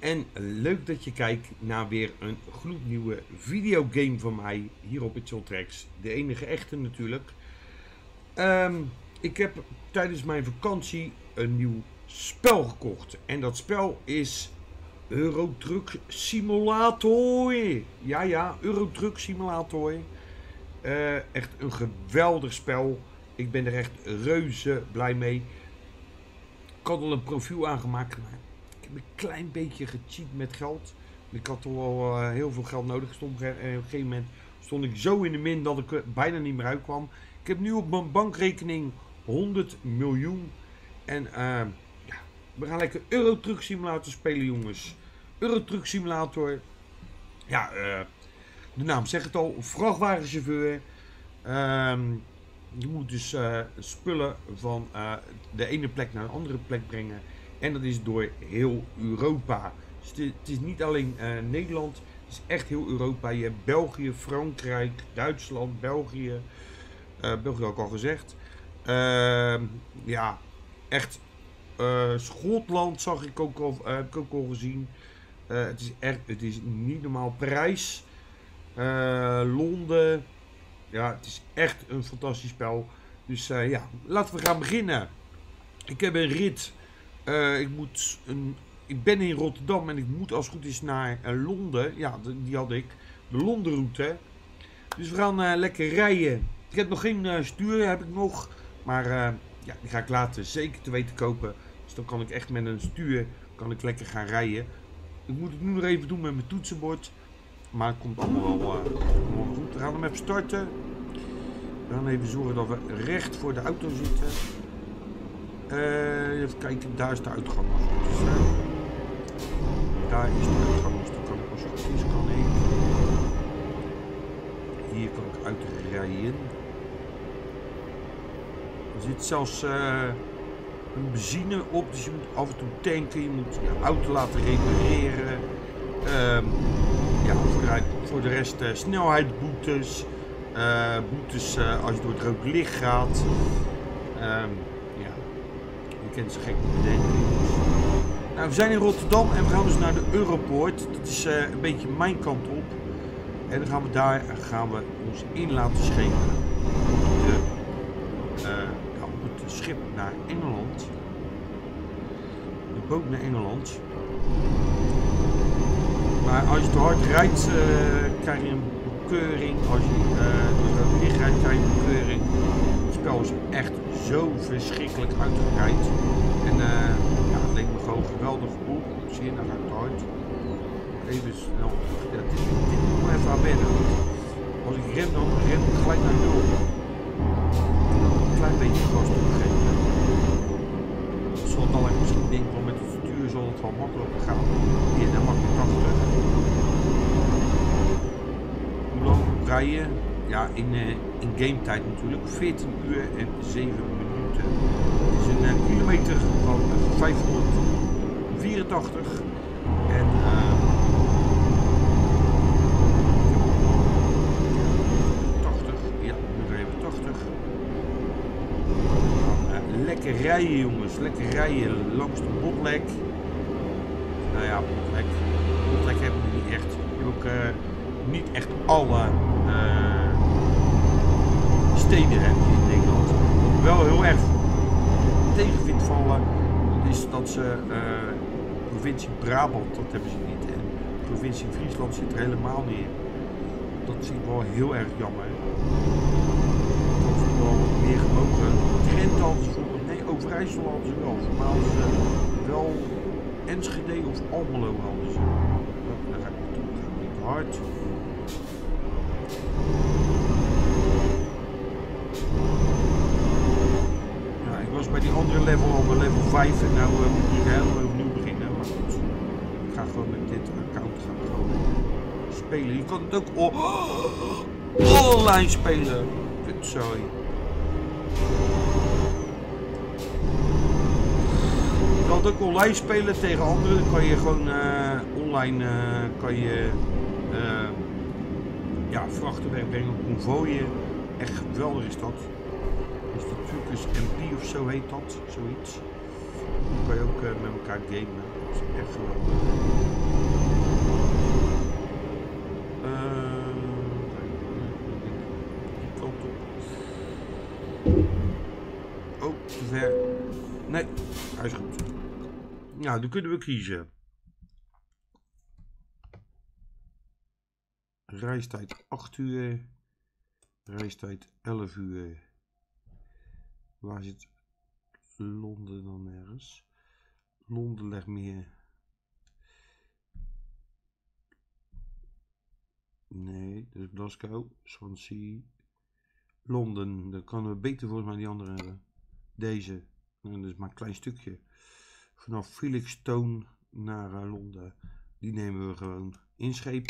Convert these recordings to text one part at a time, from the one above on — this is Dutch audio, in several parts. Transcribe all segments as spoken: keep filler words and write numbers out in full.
En leuk dat je kijkt naar weer een gloednieuwe videogame van mij hier op Itzeltreks. De enige echte natuurlijk. Um, ik heb tijdens mijn vakantie een nieuw spel gekocht. En dat spel is Euro Truck Simulator. Ja, ja, Euro Truck Simulator. Uh, echt een geweldig spel. Ik ben er echt reuze blij mee. Ik had al een profiel aangemaakt. Maar ik heb een klein beetje gecheat met geld. Ik had toch wel uh, heel veel geld nodig. Stond, uh, op een gegeven moment stond ik zo in de min dat ik er bijna niet meer uitkwam. Ik heb nu op mijn bankrekening honderd miljoen. En uh, ja, we gaan lekker Euro Truck Simulator spelen, jongens. Euro Truck Simulator. Ja, uh, de naam zegt het al. Vrachtwagenchauffeur. Uh, je moet dus uh, spullen van uh, de ene plek naar de andere plek brengen. En dat is door heel Europa. Dus het, is, het is niet alleen uh, Nederland. Het is echt heel Europa. Je hebt België, Frankrijk, Duitsland, België. Uh, België had ik al gezegd. Uh, ja, echt. Uh, Schotland zag ik ook al, uh, heb ik ook al gezien. Uh, het is echt, het is niet normaal. Parijs, uh, Londen. Ja, het is echt een fantastisch spel. Dus uh, ja, laten we gaan beginnen. Ik heb een rit. Uh, ik, moet een, ik ben in Rotterdam en ik moet als het goed is naar uh, Londen. Ja, die had ik. De Londenroute. Dus we gaan uh, lekker rijden. Ik heb nog geen uh, stuur, heb ik nog. Maar uh, ja, die ga ik later zeker te weten kopen. Dus dan kan ik echt met een stuur kan ik lekker gaan rijden. Ik moet het nu nog even doen met mijn toetsenbord. Maar het komt allemaal wel, uh, allemaal goed. We gaan hem even starten. We gaan even zorgen dat we recht voor de auto zitten. Uh, even kijken, daar is de uitgang. Dus, uh, daar is de uitgang. Dus dan kan ik als het goed is, kan ik. Hier kan ik uitrijden. Er zit zelfs uh, een benzine op, dus je moet af en toe tanken. Je moet je auto laten repareren. Uh, ja, voor de, voor de rest uh, snelheidsboetes. Uh, boetes uh, als je door het rood licht gaat. Um, ja, je kent ze gek niet bedenken. Nou, we zijn in Rotterdam en we gaan dus naar de Europoort. Dat is uh, een beetje mijn kant op. En dan gaan we daar gaan we ons in laten schepen. De, uh, ja, op het schip naar Engeland. De boot naar Engeland. Maar als je te hard rijdt, uh, krijg je een bekeuring. Als je uh, door het licht rijdt, krijg je een bekeuring. Het spel is echt zo verschrikkelijk uitgebreid. En uh, ja, het leek me gewoon geweldig op. Zie je, dan gaat het hard. Even snel. Ja, dit, dit moet ik even aan wennen. Als ik rem, dan rem ik gelijk naar nul. Een klein beetje gas toegeven. Zodat dan ik misschien denk van met het stuur zal het wel makkelijker gaan. Hier, dan mag ik tachtig. Hoe lang rijden? Ja, in, uh, in game tijd natuurlijk. veertien uur en zeven minuten. Het is een uh, kilometer van uh, vijfhonderdvierentachtig. En uh, lekker rijden, jongens, lekker rijden langs de botlek. Nou ja, botlek. Botlek hebben we niet echt. Je hebt ook uh, niet echt alle uh, steden hebben in Nederland. Wel heel erg tegen vind vallen. Dat is dat ze uh, provincie Brabant, dat hebben ze niet. En provincie Friesland zit er helemaal niet in. Dat vind ik wel heel erg jammer. Dat is wel meer gemogen. Drenthe hadden ze bijvoorbeeld, nee, Overijssel hadden ze wel. Maar hadden ze wel Enschede of Almelo hadden ze. Daar ga ik naartoe, dat gaat niet hard. Ja, ik was bij die andere level al bij level vijf en nou uh, moet ik helemaal opnieuw beginnen. Maar goed, ik ga gewoon met dit account gaan gewoon spelen. Je kan het ook oh, online spelen. Sorry. Je kan het ook online spelen tegen anderen. Dan kan je gewoon uh, online uh, kan je, uh, ja, vrachten wegbrengen op konvooien. Echt geweldig is dat. Is dat Truckers M P of zo heet dat, zoiets. Dan kan je ook uh, met elkaar gamen. Dat is echt geweldig. Uh, die kant op. Oh, te ver. Nee, hij is goed. Nou, dan kunnen we kiezen. Reistijd acht uur. Reistijd elf uur. Waar zit Londen dan ergens? Londen ligt meer. Nee, dat is Glasgow, Swansea. Londen, dan kunnen we beter volgens mij die andere hebben. Deze, en dat is maar een klein stukje. Vanaf Felixstowe naar uh, Londen. Die nemen we gewoon inschepen.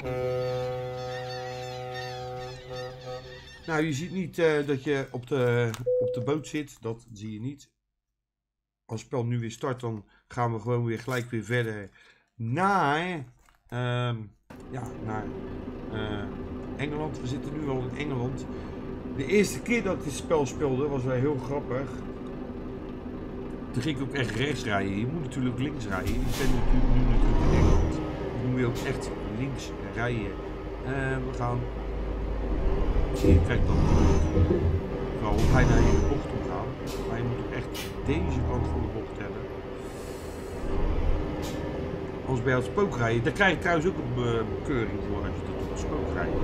Nou, je ziet niet uh, dat je op de, op de boot zit. Dat zie je niet. Als het spel nu weer start, dan gaan we gewoon weer gelijk weer verder naar, uh, ja, naar uh, Engeland. We zitten nu al in Engeland. De eerste keer dat ik dit spel speelde was wel heel grappig. Toen ging ik ook echt rechts rijden. Je moet natuurlijk links rijden. Ik ben natuurlijk nu natuurlijk in Engeland. Dan moet je ook echt links rijden. Uh, we gaan... Hier, kijk dan. Ik wil bijna in de bocht op gaan. Maar je moet echt deze kant van de bocht hebben. Anders ben je aan het spookrijden. Daar krijg je trouwens ook een bekeuring voor als je dat op het spookrijden.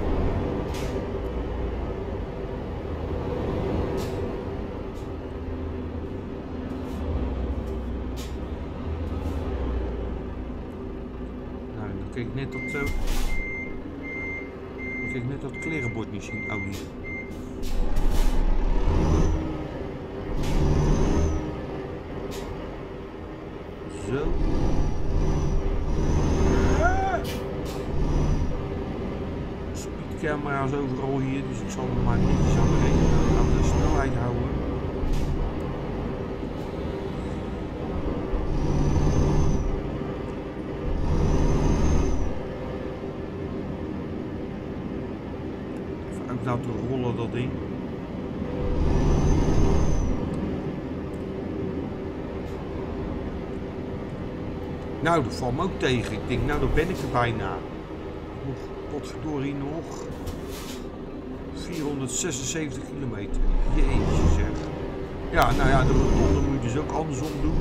Nou, dan kreeg ik net dat zo. Ik kreeg net dat klerenbord niet zien. Oh, hier. Zo. Speedcamera's overal hier, dus ik zal me maar netjes aan de, regen, aan de snelheid houden. Even uit laten rollen dat ding. Nou, dat valt me ook tegen. Ik denk, nou, dan ben ik er bijna. Nog, potverdorie nog. vierhonderdzesenzeventig kilometer. Jeetje zeg. Ja, nou ja, de rotonde moet je dus ook andersom doen.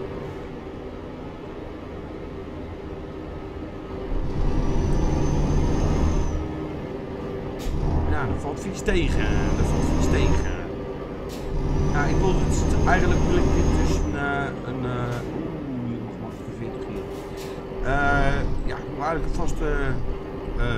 Ja, dat valt vies tegen. Dat valt vies tegen. Ja, ik wil het, eigenlijk wil ik dit dus een... een uh, Uh, ja, maar eigenlijk vast uh, uh,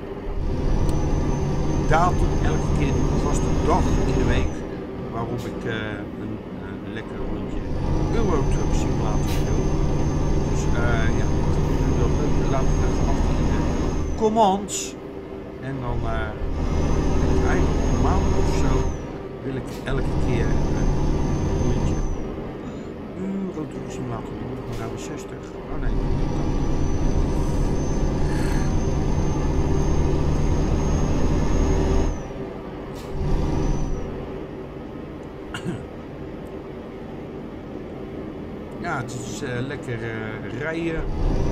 datum elke keer een vaste dag in de week waarop ik uh, een, een lekker rondje Euro Truck Simulator speel. Dus uh, ja, dat laat ik even afdienen. Commands. En dan uh, eigenlijk een maand of zo wil ik elke keer een rondje Euro Truck Simulator doen. Dan gaan we zestig. Oh nee. Ja, het is uh, lekker uh, rijden.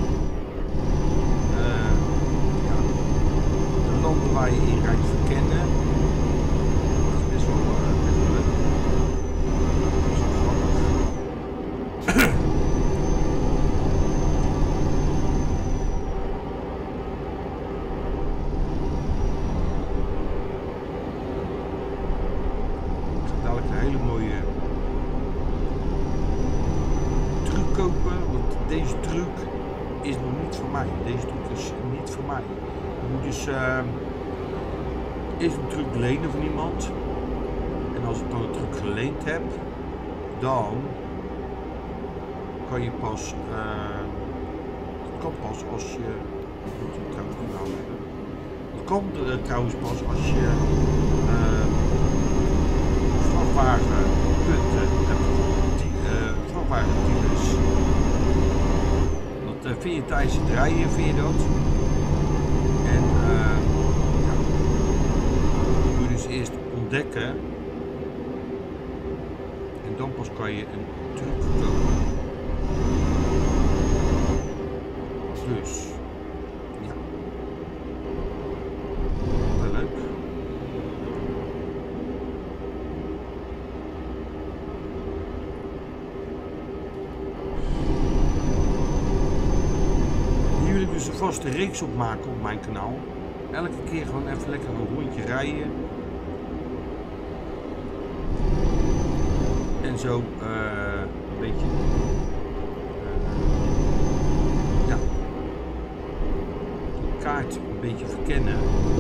Uh, ja. De landen waar je in rijdt verkennen. Dat is best wel, uh, best wel leuk. Dat is wel grappig. Ik ga dadelijk een hele mooie kopen, want deze truc is nog niet voor mij. Deze truc is niet voor mij. Je moet dus uh, eerst een truc lenen van iemand. En als ik dan een truc geleend heb, dan kan je pas, uh, het kan pas als je, ik moet het trouwens niet aan hebben. Het kan uh, trouwens pas als je uh, vrachtwagen punten hebt, die uh, vrachtwagen dealers. Dat uh, vind je tijdens het rijden, vind je dat. En uh, ja, dat moet je dus eerst ontdekken. En dan pas kan je een truc kopen. Dus, ja. Wel leuk. Hier wil ik dus een vaste reeks op maken op mijn kanaal. Elke keer gewoon even lekker een rondje rijden. En zo uh, een beetje... Uh, ja. De kaart een beetje verkennen.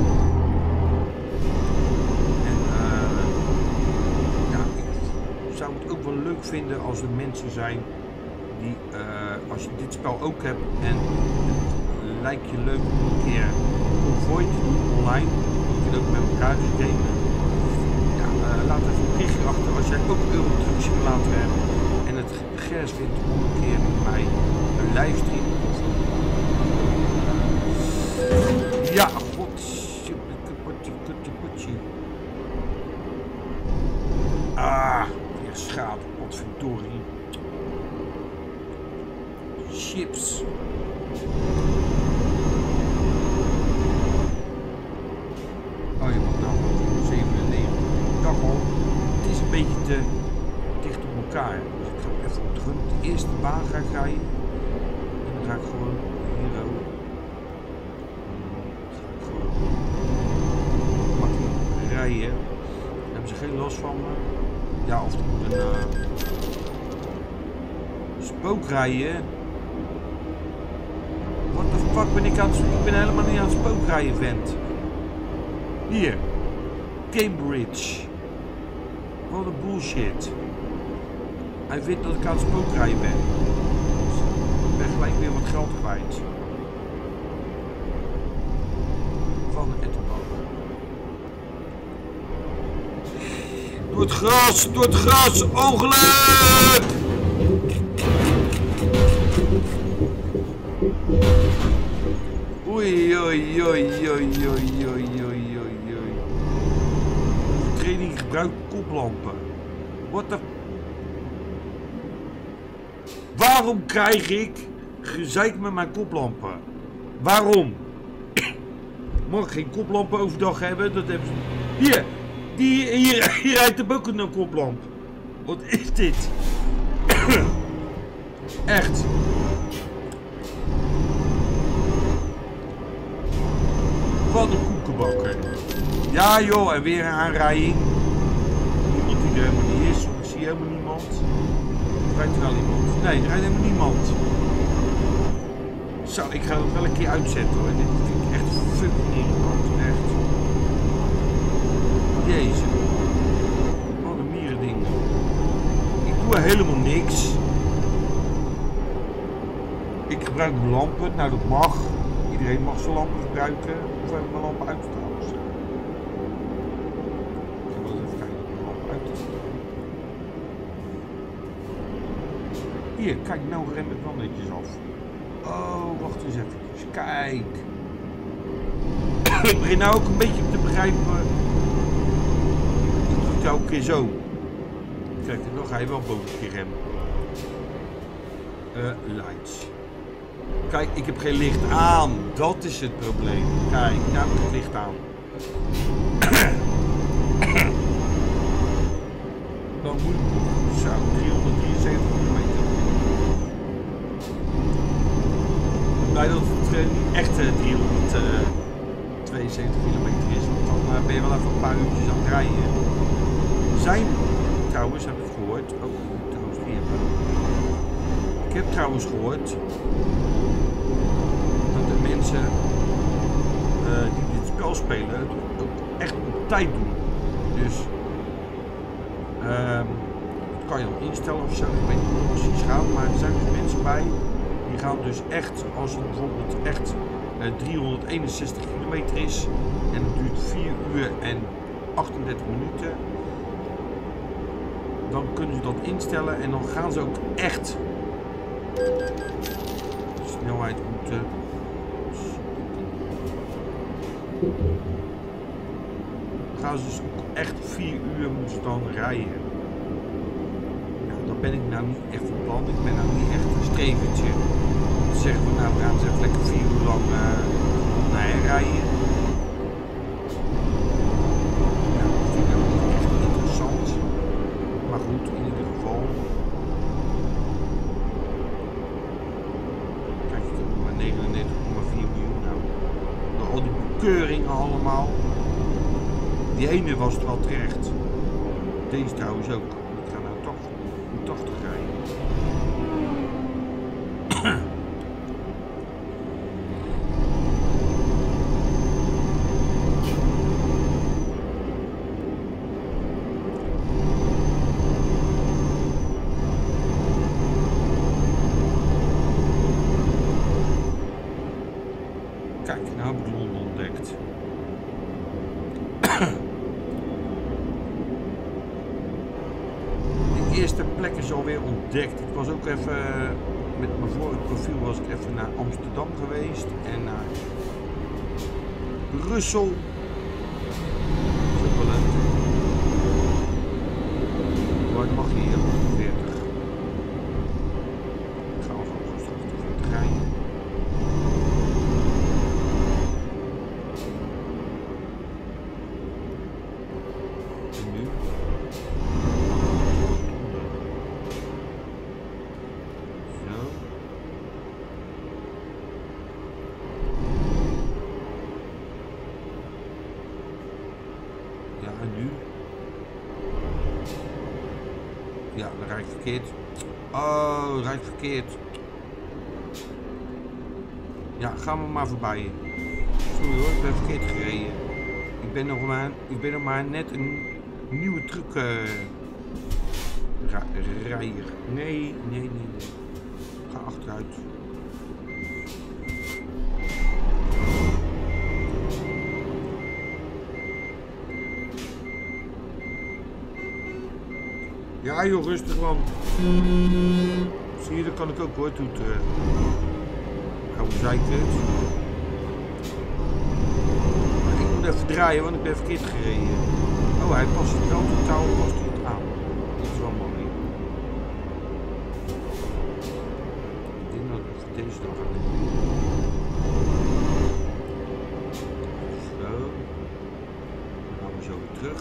En uh, ja, ik zou het ook wel leuk vinden als er mensen zijn die, uh, als je dit spel ook hebt en het lijkt je leuk om een keer Convoy te doen online, je kunt ook met elkaar dus gamen. Ja, uh, laat even een berichtje achter als jij ook Euro Truck Simulator hebt en het gers vindt om een keer met mij een livestream te doen. Ja, god, ah, weer schade, potverdorie. Chips. Oh, je moet nou zevenennegentig. Ik dacht al, het is een beetje te dicht op elkaar. Dus ik ga even op de, de eerste baan ga ik rijden. En dan ga ik gewoon hier ook. Dan ga ik gewoon makkelijk rijden. Dan hebben ze geen last van me. Ja, of er moet een uh, spook rijden. What the fuck ben ik aan het... Ik ben helemaal niet aan het spookrijden, vent. Hier. Cambridge. Wat een bullshit. Hij vindt dat ik aan het spookrijden ben. Dus ik ben gelijk weer wat geld kwijt. Van de ettenbak. Door het gras! Door het gras! Ongeluk! Oei, oei, oei, oei, oei, oei, oei, oei. Training gebruikt koplampen. What the... Waarom krijg ik gezeik met mijn koplampen? Waarom? Mag ik geen koplampen overdag hebben? Dat hebben ze... Hier! Die, hier, hier rijdt er ook een koplamp. Wat is dit? Echt. Wat een koekenbakker. Ja joh, en weer een aanrijding. Iemand die er helemaal niet is. Ik zie helemaal niemand. Rijdt er wel iemand? Nee, er rijdt helemaal niemand. Zo, ik ga het wel een keer uitzetten hoor. Dit vind ik echt fucking irritant. Echt. Jezus. Wat een mierending. Ik doe helemaal niks. Ik gebruik mijn lampen. Nou, dat mag. Iedereen mag zijn lampen gebruiken. Of hebben mijn lampen uit trouwens? Ik ga wel even kijken of mijn lampen uit is. Hier, kijk, nou rem ik wel netjes af. Oh, wacht eens even. Kijk. Ik begin nou ook een beetje te begrijpen. Ik doe het elke keer zo. Kijk, dan ga je wel boven een keer remmen. Uh, lights. Kijk, ik heb geen licht aan. Dat is het probleem. Kijk, nou heb ik het licht aan. Dan moet ik zo driehonderddrieënzeventig kilometer. Blij dat het uh, niet echt uh, driehonderdtweeënzeventig kilometer is. Want dan uh, ben je wel even een paar uurtjes aan het rijden. Zijn trouwens, heb ik gehoord. Oh, trouwens die hebben. Ik heb trouwens gehoord dat de mensen uh, die dit spel spelen het ook echt op tijd doen. Dus um, dat kan je dan instellen of zo. Ik weet niet hoe het precies gaat, maar er zijn dus mensen bij die gaan dus echt, als het bijvoorbeeld echt uh, driehonderdeenenzestig kilometer is en het duurt vier uur en achtendertig minuten, dan kunnen ze dat instellen en dan gaan ze ook echt snelheid moeten. Gaan ze dus echt vier uur moeten dan rijden. Ja, dat ben ik nou niet echt van plan. Ik ben nou niet echt een strevertje. Dan zeggen we nou, we gaan eens even lekker vier uur lang uh, naar her rijden. Ja, dat vind ik nou niet echt interessant. Maar goed, in ieder geval. Kijk, ik heb maar negenennegentig komma vier miljoen nou. Door al die bekeuringen allemaal. Die ene was er al terecht. Deze trouwens ook. Ik ga nou toch tachtig rijden. Kijk, nou heb ik Londen ontdekt. De eerste plek is alweer ontdekt. Ik was ook even, met mijn vorige profiel was ik even naar Amsterdam geweest en naar Brussel. Dat is ook wel leuk. Wat mag je hier? veertig. Ik ga gewoon achtenzestig rijden. En nu? Ja, en nu? Ja, dan rijd ik verkeerd. Oh, dan rijd ik verkeerd. Ja, gaan we maar voorbij. Sorry hoor, ik ben verkeerd gereden. Ik ben nog maar, ik ben nog maar net een nieuwe truck uh, rijder. Nee, nee, nee, nee. Ga achteruit. Ja joh, rustig man. Zie je, dat kan ik ook hoor, toeteren. Oude zijkant. Maar ik moet even draaien, want ik ben verkeerd gereden. Oh, hij past het wel totaal, past hij het aan. Dat is wel mooi. Ik denk dat ik deze dag aan doen. Zo. Dan gaan we zo weer terug.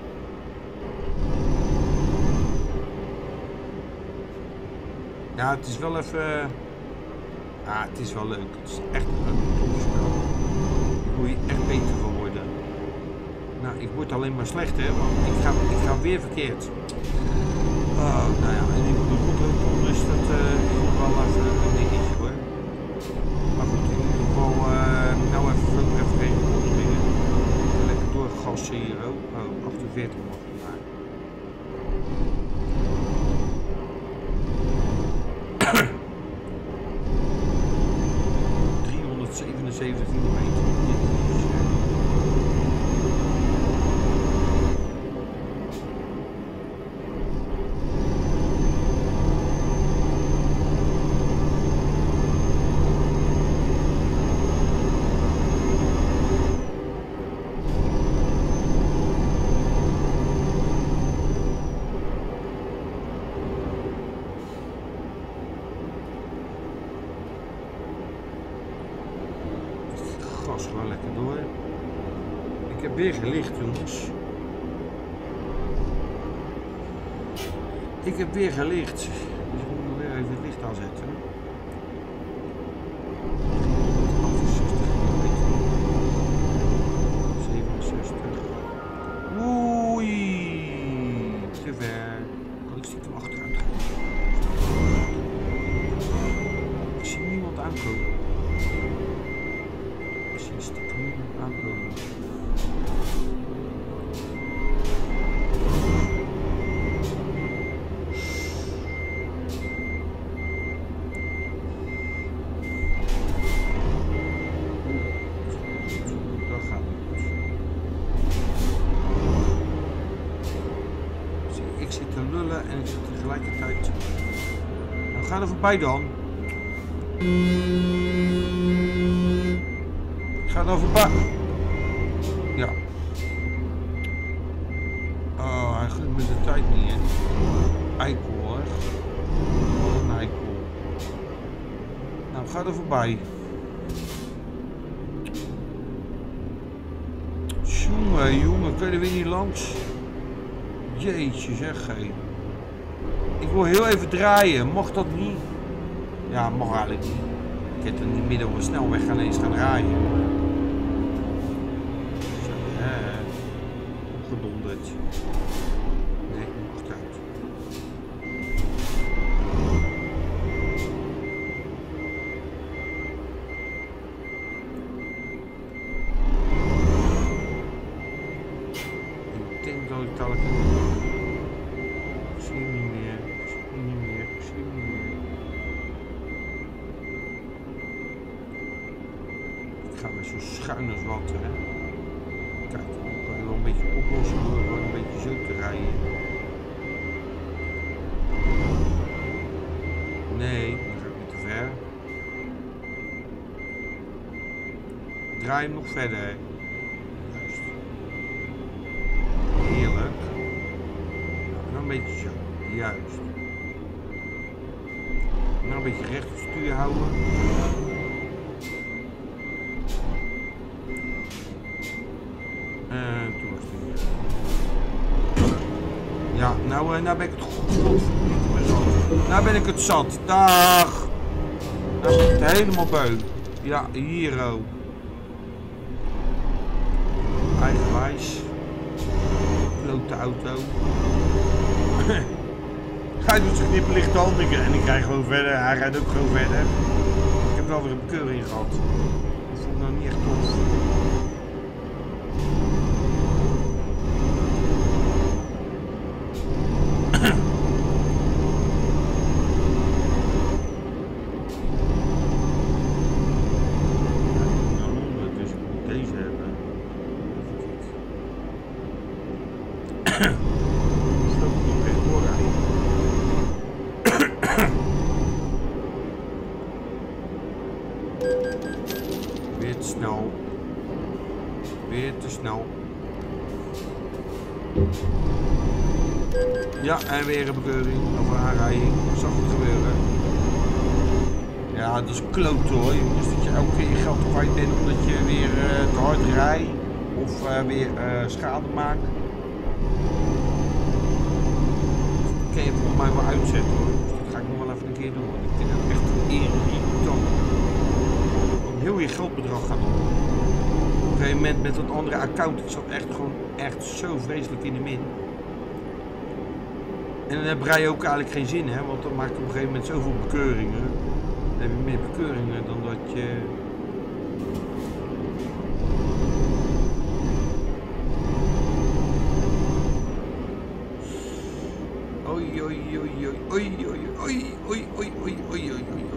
Ja, het is wel even... Ja, het is wel leuk. Het is echt een tof spel. Daar moet je echt beter van worden. Nou, ik word alleen maar slechter, hè, want ik ga, ik ga weer verkeerd. Oh, nou ja, en die route, dus dat uh, is wel even een dingetje hoor. Maar goed, in ieder geval, uh, nou even, even geen springen. Lekker doorgassen hier ook. Oh, achtenveertig mag ik maar. driehonderdzevenenzeventig kilometer. Gas gewoon lekker door. Ik heb weer gelicht, jongens. Ik heb weer gelicht. Dus ik moet nog weer even het licht aanzetten. zevenenzestig. Oei. Te ver. Kan ik stiekem achteruit gaan? Ik zie niemand aankomen. Stiekem aankomen. Dat gaat niet goed. Zie, ik zit te lullen en ik zit tegelijkertijd. Nou, ga er voorbij dan. Ga dan voorbij. Ja. Oh, hij gunt me de tijd niet in. Eikel, hè. Wat een eikel. Nou, ga er voorbij. Jongen, jongen, kun je er weer niet langs? Jeetje zeg, hé. Ik wil heel even draaien, mag dat niet? Ja, mag eigenlijk niet. Ik heb er niet midden op een snelweg gaan eens gaan draaien. Zo, hè. Gedonderd. Nee, achteruit. Ik denk dat ik dat... Ik zie hem niet meer. Ik zie hem niet meer. Ik zie hem niet meer. Ik ga weer zo schuin als wat, hè. Kijk, ik kan je wel een beetje oplossen door gewoon een beetje zo te rijden. Nee, dan ga ik niet te ver. Draai hem nog verder. Juist. Heerlijk. En dan een beetje zo. Juist. En dan een beetje recht op stuur houden. En toen was het weer. Ja, nou, uh, nou ben ik het goed. Nou ben ik het zat. Dag. Nou ben ik het helemaal beu. Ja, hier ook. Eigenwijs. Klote auto. Hij doet zijn knipperlicht aan en ik rij gewoon verder. Hij rijdt ook gewoon verder. Ik heb wel weer een bekeuring gehad. Dat vond ik nou niet echt tof. Weer te snel. Weer te snel. Ja, en weer een bekeuring of een aanrijding. Ik zag het gebeuren. Ja, dat is kloot hoor. Dus dat je elke keer je geld kwijt bent omdat je weer uh, te hard rijdt of uh, weer uh, schade maakt. Dat kan je volgens mij wel uitzetten hoor. Dus dat ga ik nog wel even een keer doen. Ik vind het echt irritant. Heel je geldbedrag gaat op. Op een gegeven moment met dat andere account, ik zat echt gewoon echt zo vreselijk in de min. En dan heb je ook eigenlijk geen zin, hè, want dan maak je op een gegeven moment zoveel bekeuringen. Dan heb je meer bekeuringen dan dat je... Oei, oei, oei, oei, oei, oei, oei, oei, oei, oei, oei, oei, oei.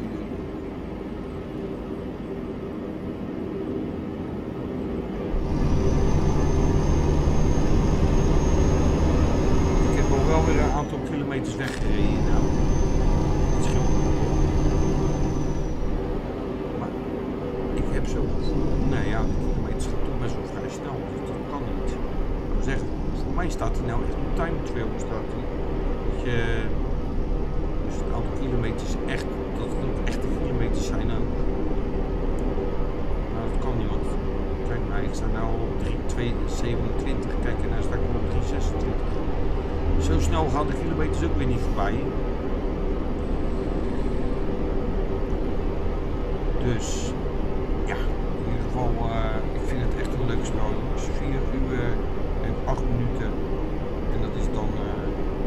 Kilometers weggereden nou. Het scheelt. Maar ik heb zo gevoel. Nee ja, de kilometers gaat toch best wel vrij snel. Dus dat kan niet. Ik wil zeggen, voor mij staat hij nou echt op time twee staat hij. Dat je dus het aantal kilometers echt, dat het ook echte kilometers zijn ook. Maar dat kan niet, want kijk nou, ik sta nu al op drie twee zevenentwintig. Kijk en nou sta ik op drie zesentwintig. Zo snel gaan de kilometers ook weer niet voorbij. Dus ja, in ieder geval, uh, ik vind het echt een leuk spel. Dus vier uur en acht minuten. En dat is dan uh,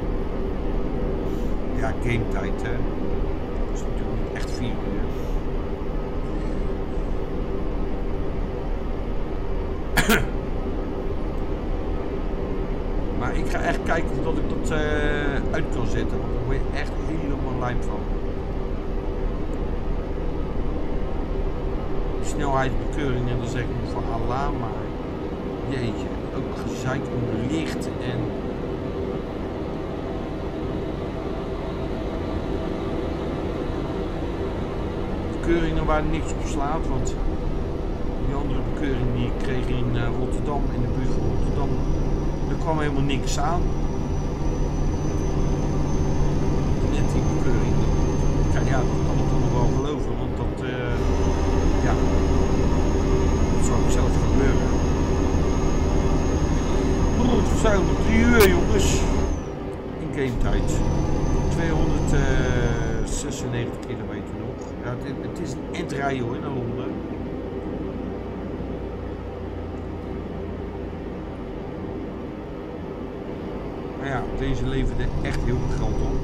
ja, game tijd. Hè. Dat is natuurlijk niet echt vier uur. Maar ik ga echt kijken of dat ik dat uh, uit kan zetten, want daar word je echt helemaal lijp van. Snelheidsbekeuringen, dan zeg ik nog van Allah, maar jeetje, ook gezeik om licht en... Bekeuringen waar niks op slaat, want die andere bekeuring die ik kreeg in uh, Rotterdam, in de buurt van Rotterdam, er kwam helemaal niks aan. ja, dat kan ik toch nog wel geloven, want dat, uh, ja, dat zou ook zelf gebeuren. honderdzeventig, drie uur jongens, in game tijd. tweehonderdzesennegentig kilometer nog. Ja, het, het is een endrijden hoor, naar Londen. Maar ja, deze leverde echt heel veel geld op.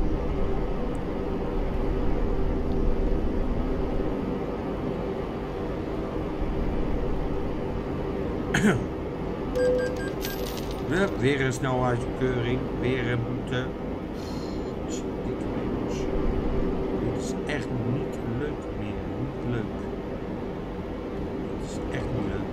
Weer een snelheidsbekeuring, weer een boete. Dit is echt niet leuk meer, niet leuk. Dit is echt niet leuk.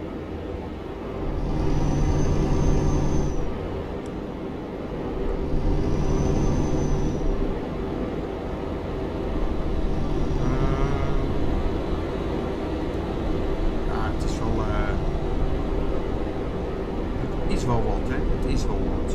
Wel wat, hè? Het is wel wat.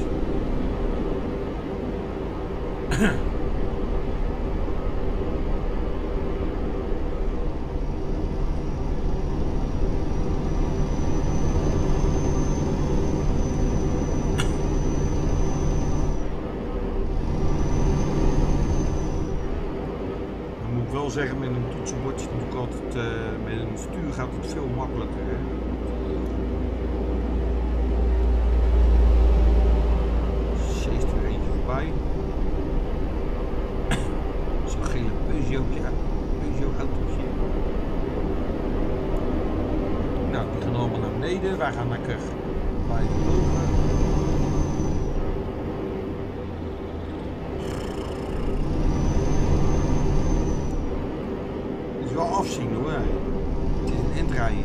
Dan moet ik wel zeggen, met een toetsenbordje natuurlijk altijd, uh, met een stuur gaat het veel makkelijker, hè? Zo'n gele Peugeotje, Peugeot autootje. Nou, die gaan allemaal naar beneden. Wij gaan lekker blijven lopen. Het is wel afzien hoor. Het is een endrijden.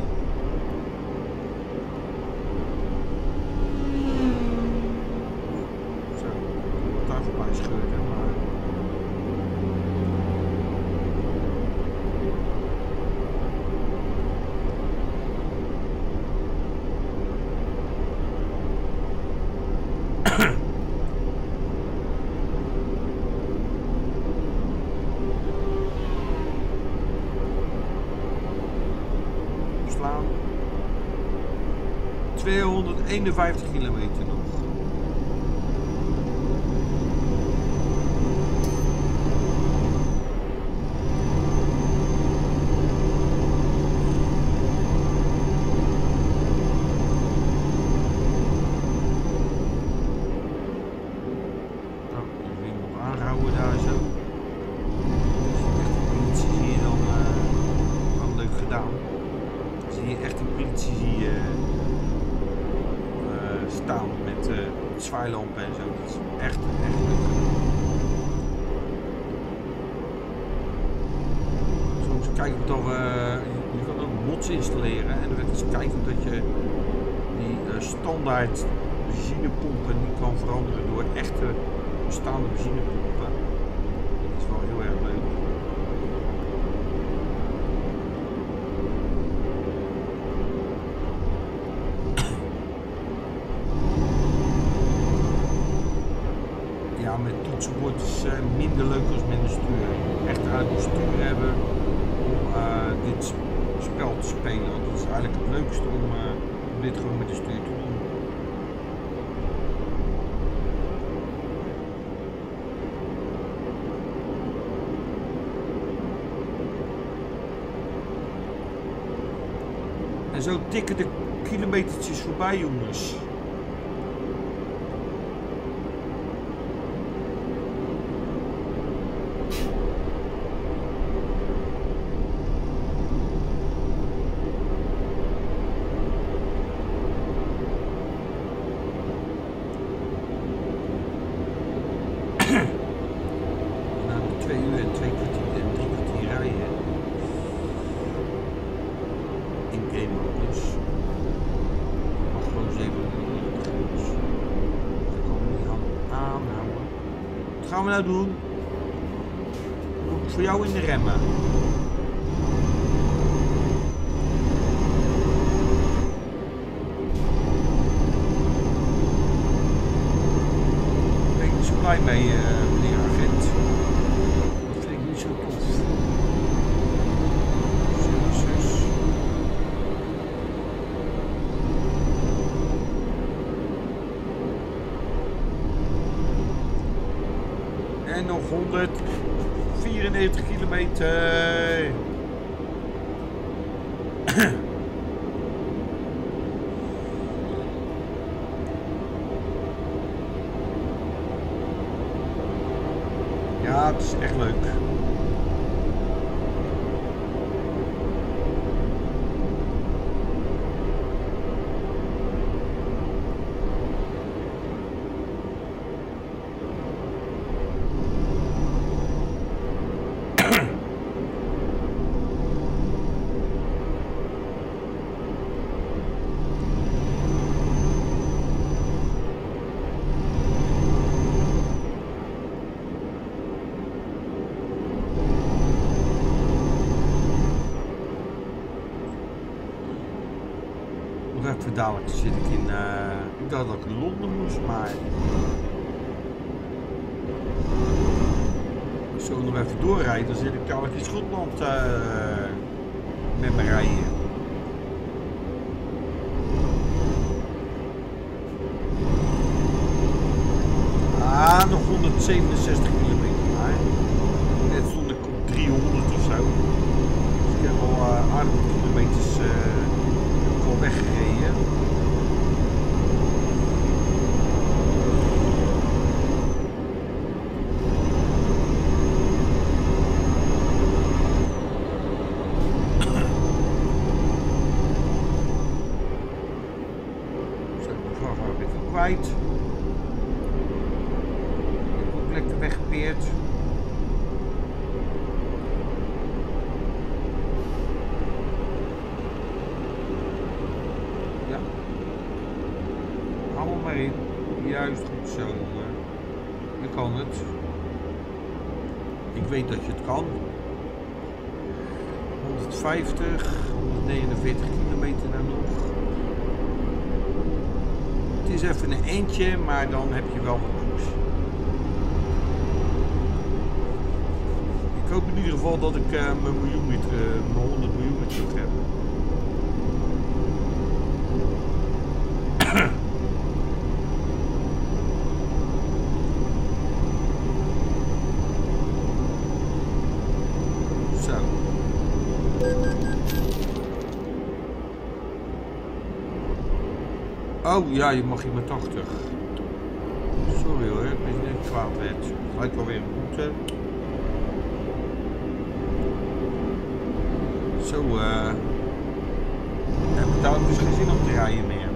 tweehonderdeenenvijftig kilometer nog. Nou, even iemand aanhouden daar zo. Als je echt de politie zie je dan uh, wel leuk gedaan. Zie je echt de politie zie je staan met uh, zwaailampen en zo. Dat is echt, echt leuk. Soms kijken we toch, uh, je kan ook mods installeren en dan eens kijken dat je die uh, standaard benzinepompen niet kan veranderen door echte bestaande benzinepompen. Dat is wel heel erg leuk. Ja, met toetsenbord is uh, minder leuk als met een stuur. Echt uit een stuur hebben om uh, dit spel te spelen. Want het is eigenlijk het leukste om, uh, om dit gewoon met de stuur te doen. En zo tikken de kilometertjes voorbij, jongens. Wat gaan we nou doen? Moet voor jou in de remmen. Ik ben niet zo blij mee, uh, meneer agent. Dat vind ik niet zo En nog honderdvierennegentig kilometer. Ja, het is echt leuk. Even dadelijk zit ik in, uh, ik dacht dat ik in Londen moest, maar als ik nog even doorrijden, dan zit ik dadelijk in Schotland uh, met mijn rijden. Ah, nog honderdzevenenzestig kilometer, maar net stond ik op driehonderd of zo, dus ik heb al uh, aardig wat kilometers uh, al weggereden. Zo, de vrachtwagen ben ik kwijt. Ik heb ook lekker weggepeerd. Juist goed zo, je kan het. Ik weet dat je het kan. honderdvijftig, honderdnegenenveertig kilometer dan nog. Het is even een eentje, maar dan heb je wel wat goeds. Ik hoop in ieder geval dat ik uh, mijn miljoen weer, uh, mijn honderd miljoen weer terug heb. Oh ja, je mag hier maar tachtig. Sorry hoor, ik ben net kwaad werd. Gelijk wel weer een boete. Zo, eh. Uh, heb ik daar dus geen zin om te rijden meer.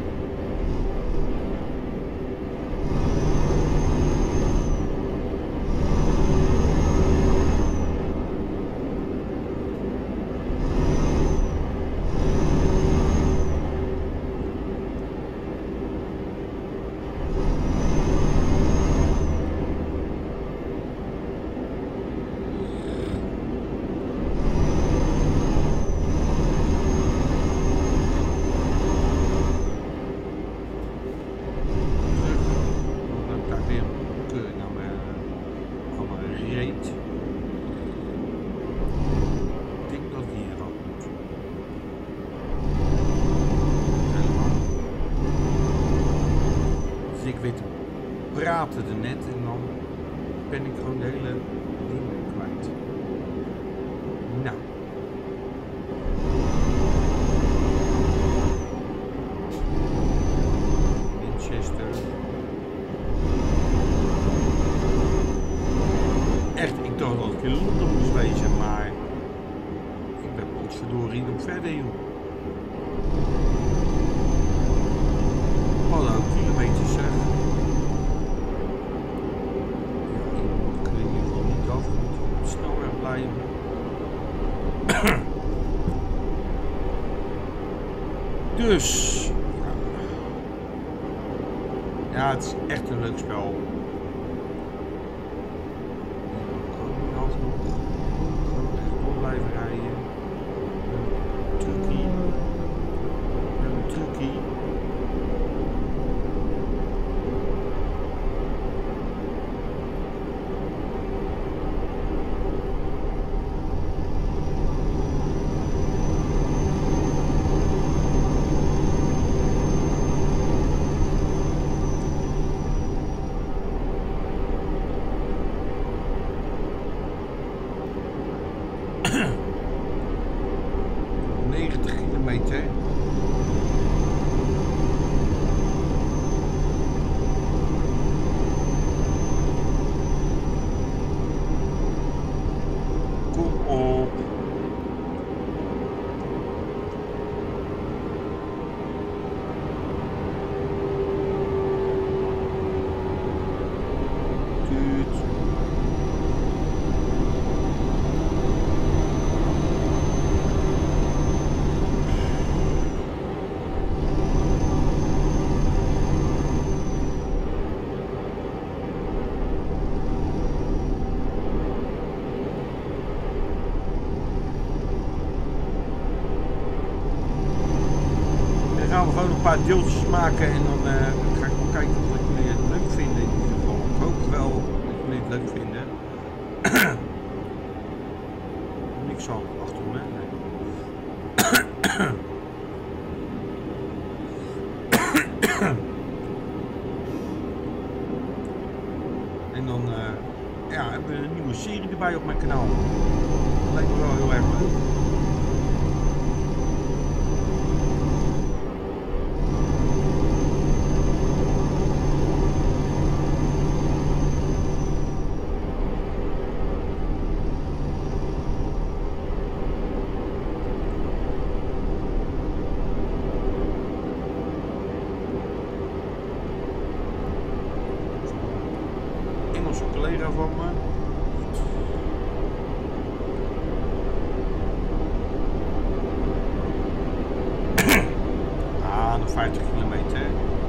Praten er net en dan ben ik gewoon de hele ding kwijt. Nou. Manchester. Echt, ik dacht dat ik in Londen moest wezen, maar ik ben potverdorie nog verder, joh. Hallo, kilometers zeg. Dus ja, het is echt een leuk spel. Alsnog gewoon echt door blijven rijden. Truckie. Een truckie. negentig kilometer. Kom op. Gaan we gewoon een paar deeltjes maken en dan uh, ga ik wel kijken of jullie het leuk vinden in ieder geval. Ik hoop wel dat jullie het leuk vinden. Niks aan achter me. Nee. En dan uh, ja, hebben we een nieuwe serie erbij op mijn kanaal. Dat lijkt me wel heel erg leuk. Een collega van me. Ah, nog vijftig kilometer.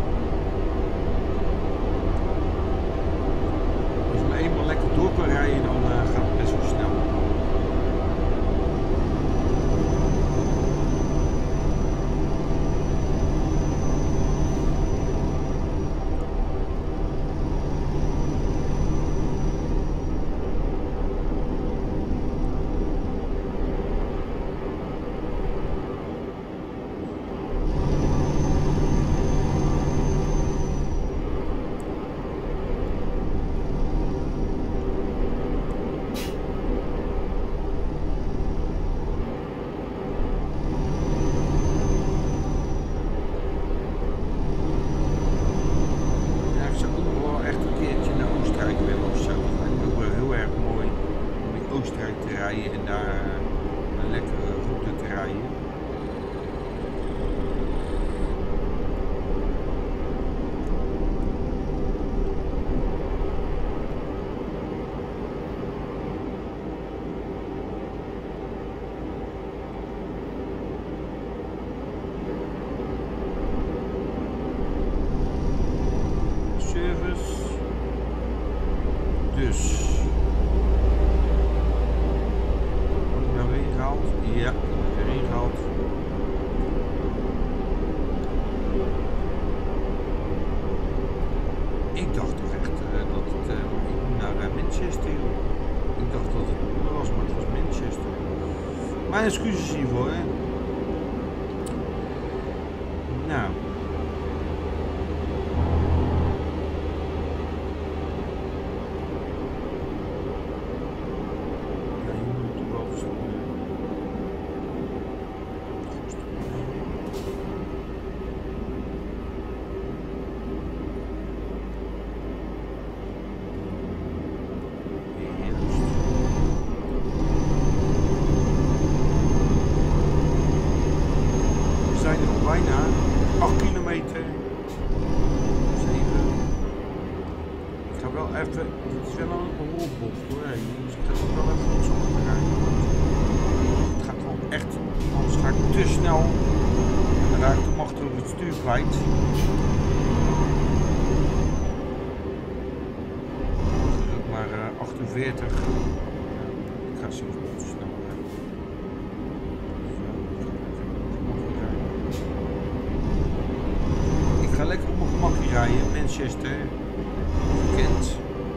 Als we eenmaal lekker door kunnen rijden, dan uh, gaat het best wel snel. En daar een lekkere route te rijden. Service. Dus. Ja, erin gehaald. Ik dacht toch echt uh, dat het uh, ik moet naar uh, Manchester. Ik dacht dat het Londen was, maar het was Manchester. Mijn excuses hiervoor, hè. Nou. Bijna acht kilometer. zeven. Ik ga wel even. Het is wel een rolbocht hoor. Dus ik ga ook wel even wat zoeken rijden. Het gaat wel echt. Anders ga ik te snel. En dan raak ik de macht over het stuur kwijt. Dat is ook maar uh, achtenveertig. Ik ga zelfs wat te snel. Ik ga lekker op mijn gemakje rijden, Manchester, Kent.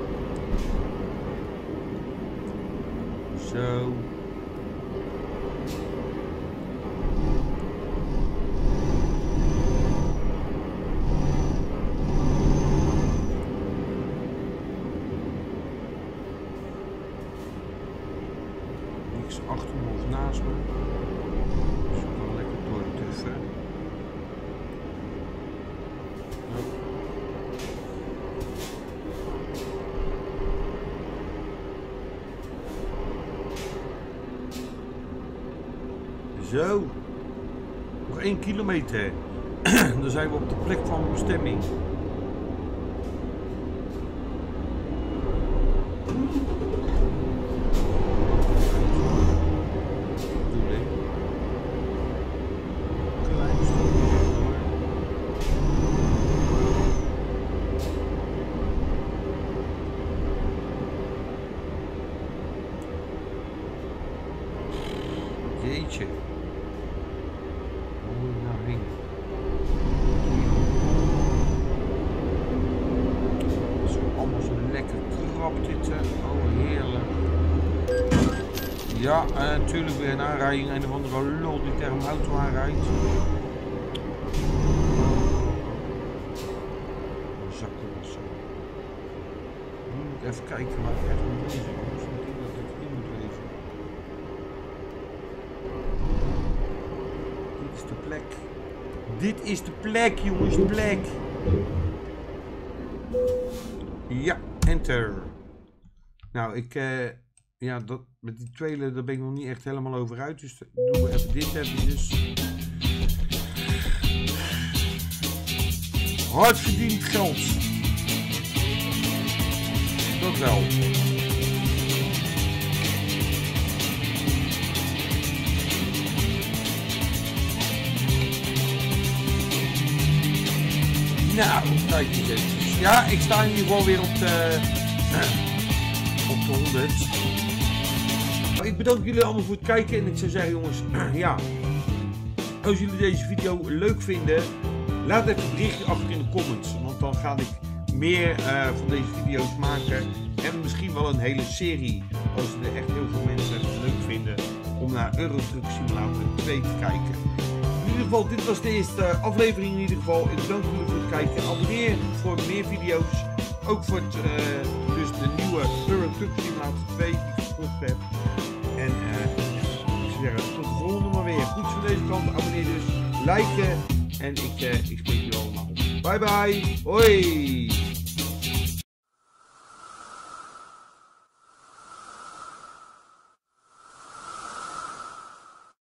Zo. niks achter me of naast me. Dus ik kan lekker doortuffen. Zo. Nog één kilometer. Dan zijn we op de plek van bestemming. Jeetje. Waar moet ik nou heen? Zo allemaal zo lekker krap dit. Oh, heerlijk. Ja, natuurlijk uh, weer een aanrijding. Een of andere lul die tegen mijn auto aanrijdt. Zakken was zo. Nu moet ik even kijken waar ik echt moet wezen. Misschien denk ik dat ik hier moet wezen. Dit is de plek. Dit is de plek, jongens, de plek. Ja, enter. Nou, ik, uh, ja, dat, met die trailer, daar ben ik nog niet echt helemaal over uit. Dus doen we even dit eventjes. Hard verdiend geld. Dat wel. Nou, kijk eens even. Ja, ik sta in ieder geval weer op de, uh, op de honderd. Ik bedank jullie allemaal voor het kijken en ik zou zeggen jongens, ja, als jullie deze video leuk vinden, laat even een berichtje achter in de comments. Want dan ga ik meer uh, van deze video's maken en misschien wel een hele serie. Als er echt heel veel mensen het leuk vinden om naar Euro Truck Simulator twee te kijken. In ieder geval, dit was de eerste aflevering in ieder geval. Ik bedank jullie voor het kijken. Abonneer voor meer video's. Ook voor het, uh, dus de nieuwe Euro Truck Simulator twee die ik gekocht heb. En uh, ik zou zeggen, tot de volgende maar weer. Goed van deze kant, abonneer dus, liken. En ik, uh, ik spreek jullie allemaal. Bye bye. Hoi.